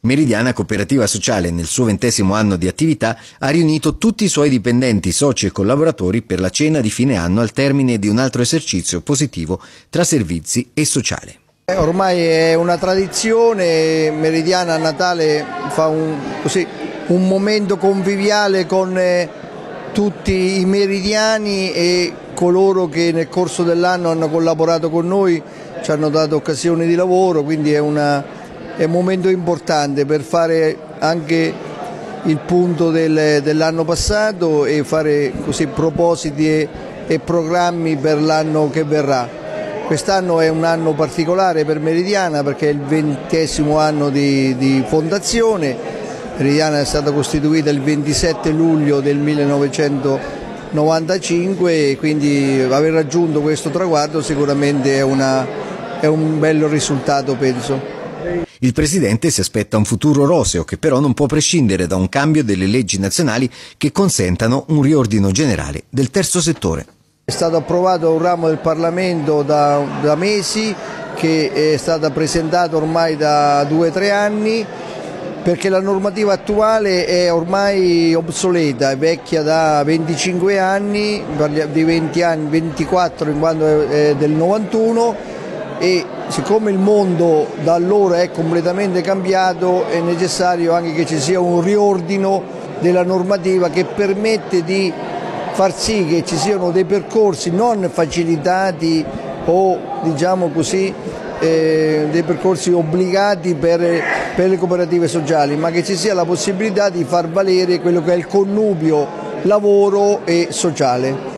Meridiana Cooperativa Sociale, nel suo 20° anno di attività, ha riunito tutti i suoi dipendenti, soci e collaboratori per la cena di fine anno al termine di un altro esercizio positivo tra servizi e sociale. Ormai è una tradizione, Meridiana a Natale fa un momento conviviale con tutti i meridiani e coloro che nel corso dell'anno hanno collaborato con noi, ci hanno dato occasioni di lavoro, quindi è un momento importante per fare anche il punto dell'anno passato e fare così propositi e programmi per l'anno che verrà. Quest'anno è un anno particolare per Meridiana perché è il 20° anno di fondazione. Meridiana è stata costituita il 27 luglio del 1995 e quindi aver raggiunto questo traguardo sicuramente è un bel risultato, penso. Il Presidente si aspetta un futuro roseo che però non può prescindere da un cambio delle leggi nazionali che consentano un riordino generale del terzo settore. È stato approvato un ramo del Parlamento da mesi, che è stata presentata ormai da 2 o 3 anni, perché la normativa attuale è ormai obsoleta, è vecchia da 25 anni, di 20 anni, 24 in quanto è del 91, e siccome il mondo da allora è completamente cambiato è necessario anche che ci sia un riordino della normativa che permette di far sì che ci siano dei percorsi non facilitati o diciamo così dei percorsi obbligati per le cooperative sociali, ma che ci sia la possibilità di far valere quello che è il connubio lavoro e sociale.